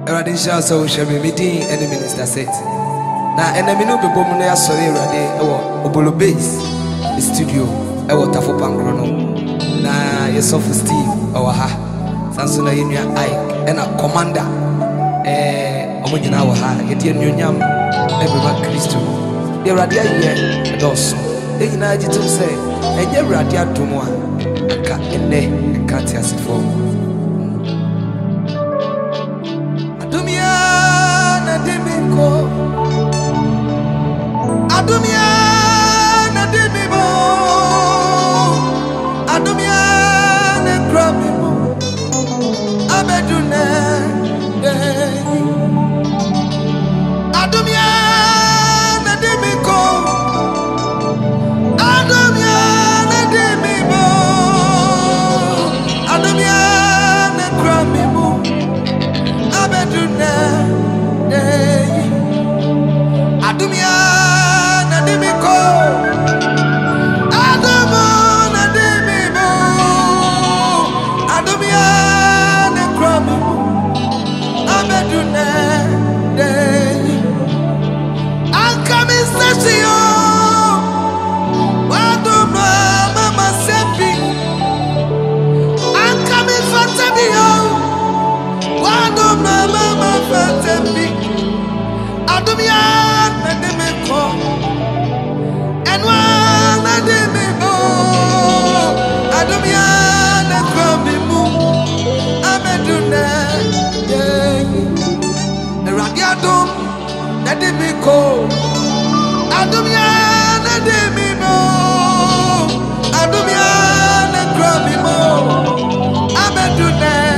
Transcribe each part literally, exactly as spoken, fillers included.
Eradi sha so she be meeting any minister set. Na enemy no be bomu no ya sori erade ewo obolo base studio ewo tafo pankro no. Na yesof Steve ewo ha. Sanso na yenua Ike ena commander eh omo nyina wo ha yedi enuonyam ebeba Kristo. Erade aye dos. E nyina agitum se enye erade adomo a aka ene aka tiasefo. Adumia na dimibo, Adumia na kramibo, abedune dey. Adumia na dimiko, Adumia na dimibo, Adumia na kramibo, abedune dey. Adumia Adimiko, Adomo na dimibo, Adomia na kramibo, abedune dey. Ankami sesio, wadoma mama sepi. Ankami fatebio, wadoma mama fatebi. Adomia na dimiko. And one I did me more. I don't be on a crummy moon. I'm a dunay. The radiatum that did me cold. I don't be on a did me more. I don't be on a crummy moon. I'm a dunay.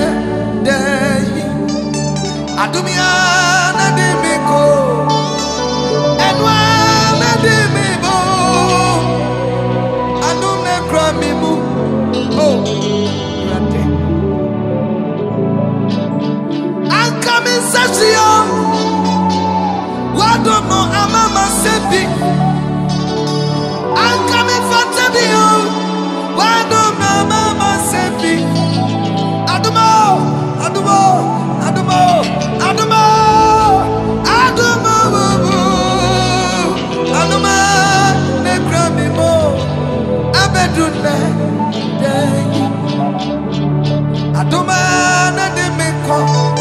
I don't be on a did me cold. And one I did me. Oh, I'm coming, Sasio. What don't know, I'm a Masepi. I'm coming for Tabio. What don't know, I'm a Masepi. Adumo, Adumo, Adumo, Adumo, Adumo, Adumo, Necramimo, Abedune. Adoma na de me ko,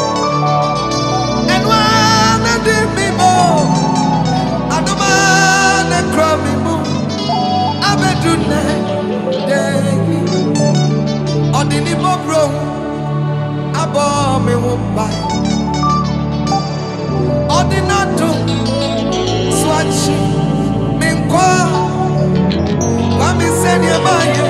and one na de me mo. Adoma na krami mo, abedune dey. Odini mo bro, abo me wo bai. Odinato swachi me kwa, kwa mi senye baye.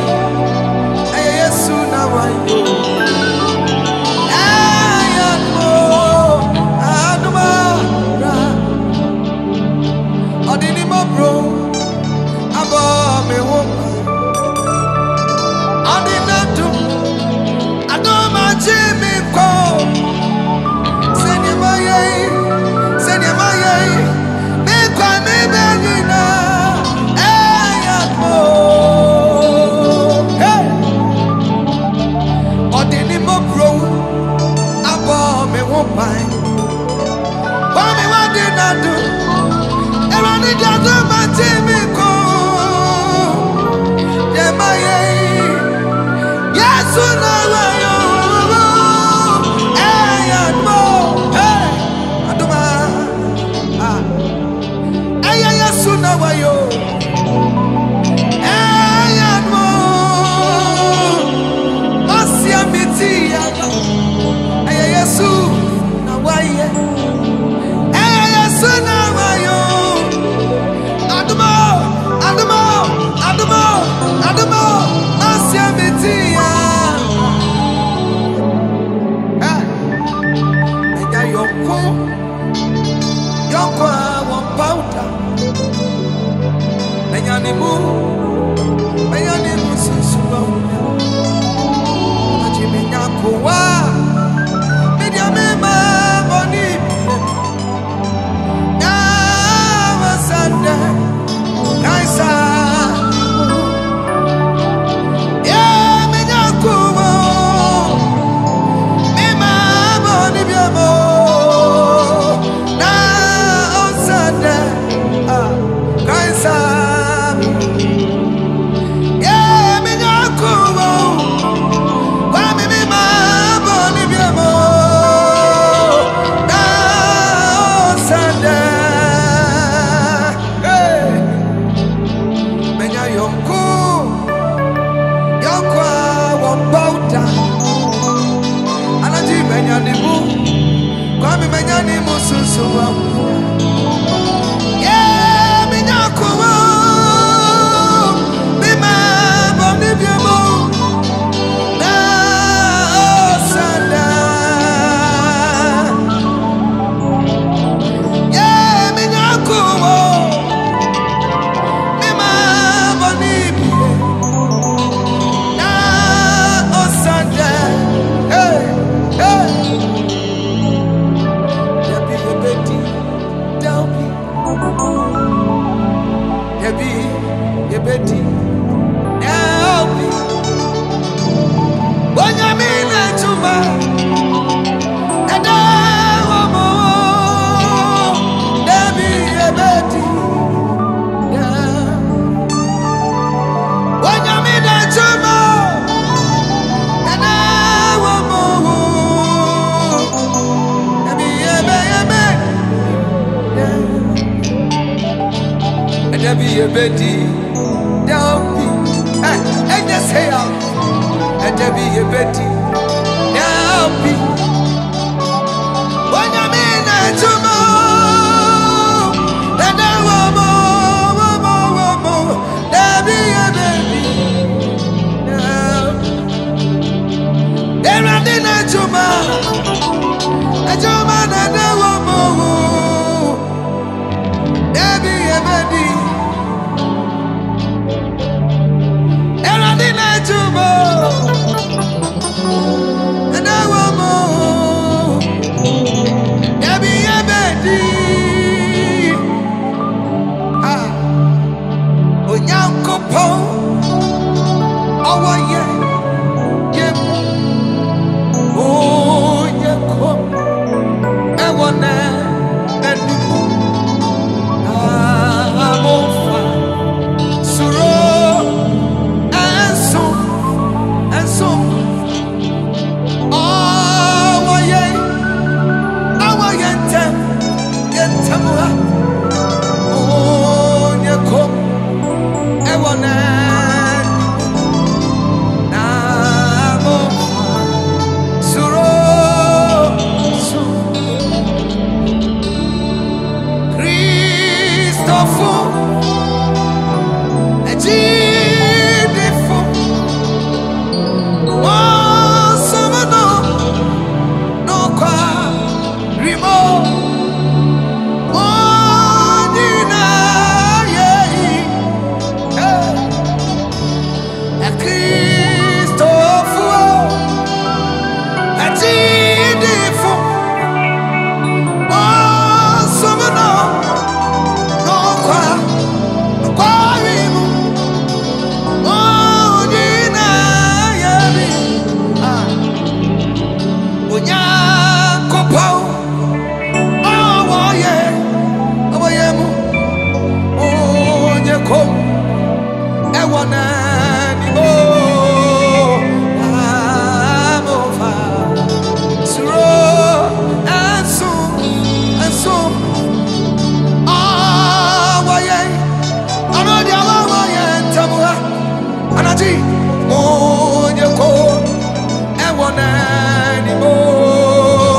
Yeah, ni mususu wa yeah me nyakuwa me ma boni biamo na osanda yeah me nyakuwa me ma boni biamo na osanda hey hey Yebi, yebeti, yelpi. Bonyamine chuma, eda wamo. Yebi, yebeti, yeah. Bonyamine chuma, eda wamo. Yebi, yebe, yebe, yeah. Debi yebedi, Delpi, eh, and just say out, and Debi yebedi, Delpi. When you mean that tomorrow, and I will more, more, more, more, Debi yebedi, Delpi. There are the night tomorrow, and your man and I will more, Debi yebedi. And I want more. Yabi yabedi. Ah, onyanko po. Awa ye, ye. Oh, ye kom. Ewa na, na nuku. Ah, amofa. Suro. Oh,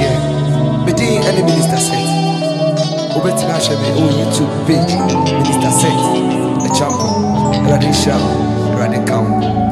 here. Medin any Minister Seth. Over to my YouTube page, Minister Seth Acheampong, Radisha, Radicam.